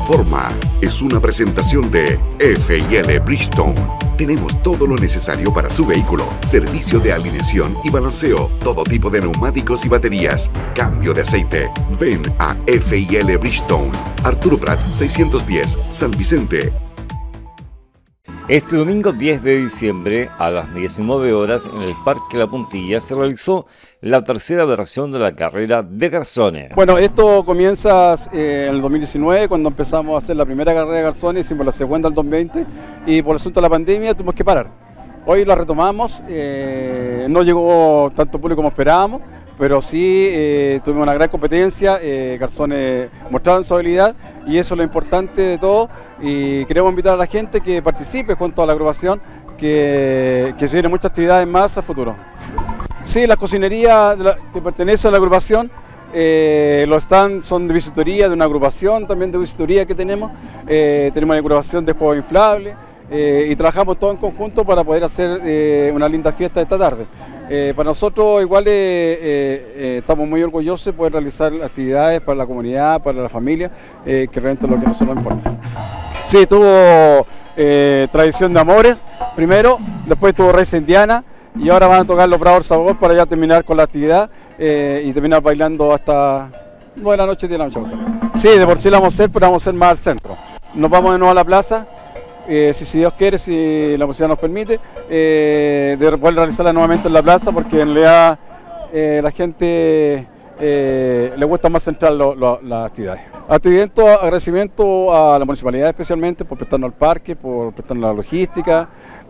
Informa es una presentación de F&L Bridgestone. Tenemos todo lo necesario para su vehículo: servicio de alineación y balanceo, todo tipo de neumáticos y baterías, cambio de aceite. Ven a F&L Bridgestone, Arturo Prat 610, San Vicente. Este domingo 10 de diciembre a las 19 horas en el Parque La Puntilla se realizó la tercera versión de la carrera de garzones. Bueno, esto comienza en el 2019, cuando empezamos a hacer la primera carrera de garzones, hicimos la segunda en el 2020 y por el asunto de la pandemia tuvimos que parar. Hoy la retomamos, no llegó tanto público como esperábamos, pero sí tuvimos una gran competencia, garzones mostraron su habilidad y eso es lo importante de todo, y queremos invitar a la gente que participe junto a la agrupación, que se vienen muchas actividades más a futuro. Sí, la cocinería que pertenece a la agrupación, los stands son de visitoría, de una agrupación también de visitoría que tenemos, tenemos una agrupación de juegos inflables, y trabajamos todos en conjunto para poder hacer una linda fiesta esta tarde. Para nosotros igual estamos muy orgullosos de poder realizar actividades para la comunidad, para la familia, que realmente es lo que a nosotros nos importa. Sí, tuvo tradición de amores primero, después tuvo Raíz Indiana y ahora van a tocar los Bravos Sabor para ya terminar con la actividad y terminar bailando hasta 9 de la noche, 10 de la noche. Sí, de por sí la vamos a hacer, pero vamos a hacer más al centro. Nos vamos de nuevo a la plaza. Si Dios quiere, si la posibilidad nos permite, de poder realizarla nuevamente en la plaza, porque en realidad la gente le gusta más centrar las actividades. Agradecimiento a la municipalidad especialmente por prestarnos el parque, por prestarnos la logística,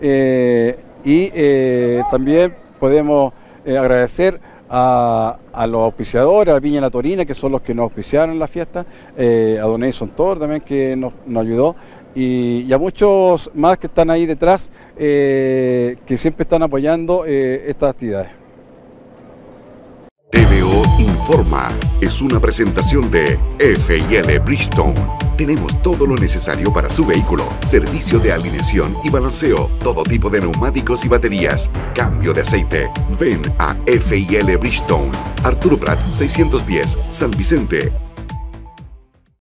y también podemos agradecer a los auspiciadores, a Viña La Torina, que son los que nos auspiciaron la fiesta, a Don Edison Tor también, que nos ayudó, y a muchos más que están ahí detrás, que siempre están apoyando estas actividades. TVO Informa es una presentación de F&L Bridgestone. Tenemos todo lo necesario para su vehículo: servicio de alineación y balanceo, todo tipo de neumáticos y baterías, cambio de aceite. Ven a F&L Bridgestone, Arturo Prat 610, San Vicente.